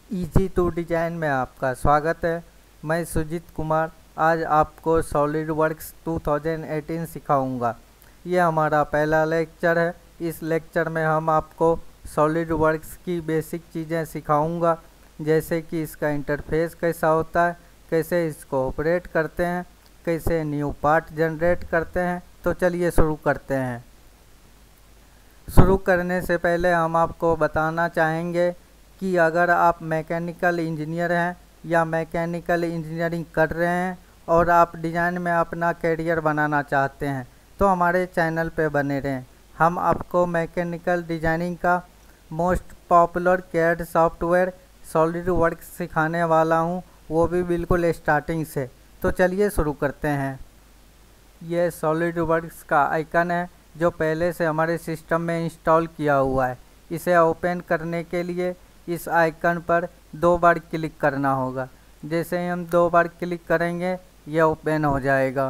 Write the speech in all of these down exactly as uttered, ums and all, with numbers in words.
Easy to design में आपका स्वागत है। मैं सुजीत कुमार आज आपको सॉलिडवर्क्स दो हज़ार अठारह सिखाऊंगा। ये हमारा पहला लेक्चर है। इस लेक्चर में हम आपको सॉलिडवर्क्स की बेसिक चीज़ें सिखाऊंगा, जैसे कि इसका इंटरफेस कैसा होता है, कैसे इसको ऑपरेट करते हैं, कैसे न्यू पार्ट जनरेट करते हैं। तो चलिए शुरू करते हैं। शुरू करने से पहले हम आपको बताना चाहेंगे कि अगर आप मैकेनिकल इंजीनियर हैं या मैकेनिकल इंजीनियरिंग कर रहे हैं और आप डिज़ाइन में अपना करियर बनाना चाहते हैं तो हमारे चैनल पे बने रहें। हम आपको मैकेनिकल डिज़ाइनिंग का most popular CAD software SolidWorks सिखाने वाला हूं, वो भी बिल्कुल स्टार्टिंग से। तो चलिए शुरू करते हैं। ये सॉलिडवर्क्स का आइकन है जो पहले से हमारे सिस्टम में इंस्टॉल किया हुआ है। इसे ओपन करने के लिए इस आइकन पर दो बार क्लिक करना होगा। जैसे ही हम दो बार क्लिक करेंगे यह ओपन हो जाएगा।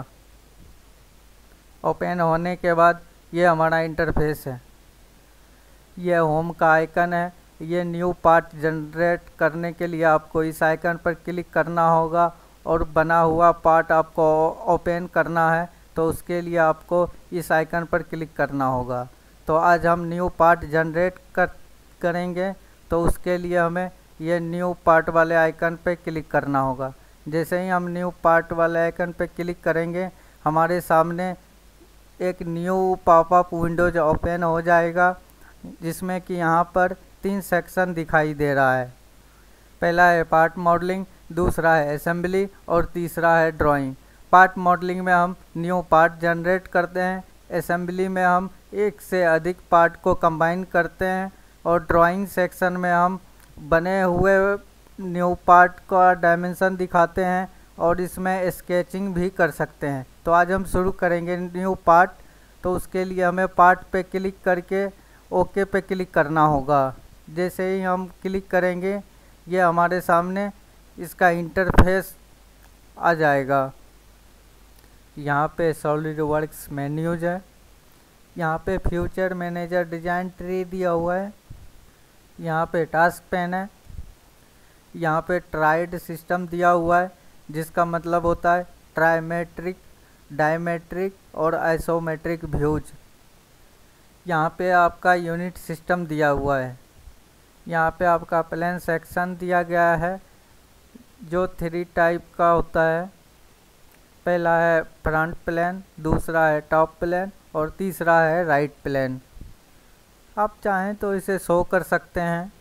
ओपन होने के बाद ये हमारा इंटरफेस है। यह होम का आइकन है। ये न्यू पार्ट जनरेट करने के लिए आपको इस आइकन पर क्लिक करना होगा और बना हुआ पार्ट आपको ओपन करना है तो उसके लिए आपको इस आइकन पर क्लिक करना होगा। तो आज हम न्यू पार्ट जनरेट कर करेंगे तो उसके लिए हमें ये न्यू पार्ट वाले आइकन पे क्लिक करना होगा। जैसे ही हम न्यू पार्ट वाले आइकन पे क्लिक करेंगे हमारे सामने एक न्यू पॉपअप विंडोज ओपन हो जाएगा, जिसमें कि यहाँ पर तीन सेक्शन दिखाई दे रहा है। पहला है पार्ट मॉडलिंग, दूसरा है असेंबली और तीसरा है ड्राइंग। पार्ट मॉडलिंग में हम न्यू पार्ट जनरेट करते हैं, असेंबली में हम एक से अधिक पार्ट को कंबाइन करते हैं और ड्राइंग सेक्शन में हम बने हुए न्यू पार्ट का डायमेंशन दिखाते हैं और इसमें स्केचिंग भी कर सकते हैं। तो आज हम शुरू करेंगे न्यू पार्ट। तो उसके लिए हमें पार्ट पे क्लिक करके ओके पे क्लिक करना होगा। जैसे ही हम क्लिक करेंगे ये हमारे सामने इसका इंटरफेस आ जाएगा। यहाँ पे सॉलिडवर्क्स मेन्यूज है। यहाँ पे फ्यूचर मैनेजर डिज़ाइन ट्री दिया हुआ है। यहाँ पे टास्क पेन है। यहाँ पे ट्राइड सिस्टम दिया हुआ है, जिसका मतलब होता है ट्राइमेट्रिक, डायमेट्रिक और आइसोमेट्रिक व्यूज। यहाँ पे आपका यूनिट सिस्टम दिया हुआ है। यहाँ पे आपका प्लेन सेक्शन दिया गया है जो थ्री टाइप का होता है। पहला है फ्रंट प्लेन, दूसरा है टॉप प्लेन और तीसरा है राइट प्लेन। आप चाहें तो इसे शो कर सकते हैं।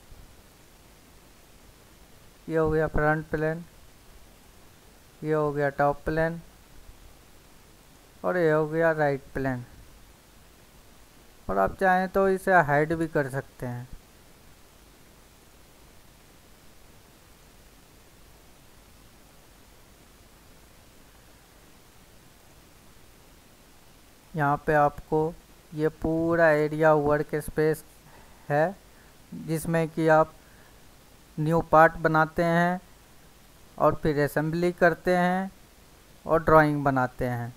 ये हो गया फ्रंट प्लेन, ये हो गया टॉप प्लेन और ये हो गया राइट प्लेन। और आप चाहें तो इसे हाइड भी कर सकते हैं। यहाँ पे आपको ये पूरा एरिया वर्क स्पेस है, जिसमें कि आप न्यू पार्ट बनाते हैं और फिर असेंबली करते हैं और ड्राइंग बनाते हैं।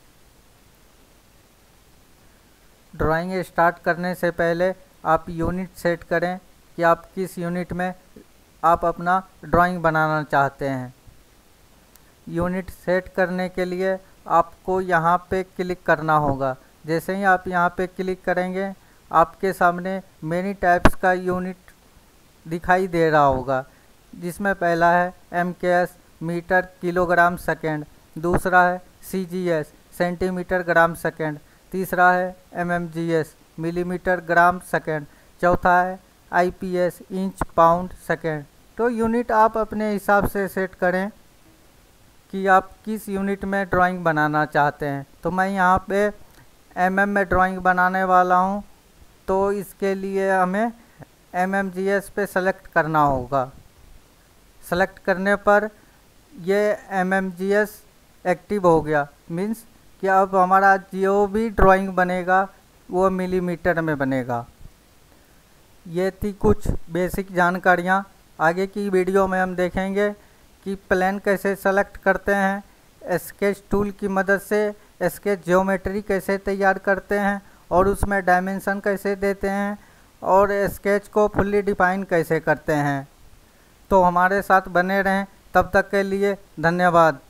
ड्राइंग स्टार्ट करने से पहले आप यूनिट सेट करें कि आप किस यूनिट में आप अपना ड्राइंग बनाना चाहते हैं। यूनिट सेट करने के लिए आपको यहाँ पे क्लिक करना होगा। जैसे ही आप यहाँ पे क्लिक करेंगे आपके सामने मेनी टाइप्स का यूनिट दिखाई दे रहा होगा, जिसमें पहला है एम के एस मीटर किलोग्राम सेकेंड, दूसरा है C G S centimetre gram second, तीसरा है M M G S millimetre gram second, चौथा है I P S inch pound second. तो यूनिट आप अपने हिसाब से सेट करें कि आप किस यूनिट में ड्राइंग बनाना चाहते हैं। तो मैं यहाँ पे एम एम में ड्राइंग बनाने वाला हूँ, तो इसके लिए हमें एम एम जी एस पे सेलेक्ट करना होगा। सेलेक्ट करने पर ये M M G S active हो गया, मीन्स कि अब हमारा जो भी ड्राइंग बनेगा वो मिलीमीटर में बनेगा। ये थी कुछ बेसिक जानकारियाँ। आगे की वीडियो में हम देखेंगे कि प्लान कैसे सेलेक्ट करते हैं, स्केच टूल की मदद से स्केच ज्योमेट्री कैसे तैयार करते हैं और उसमें डायमेंशन कैसे देते हैं और स्केच को फुल्ली डिफाइन कैसे करते हैं। तो हमारे साथ बने रहें। तब तक के लिए धन्यवाद।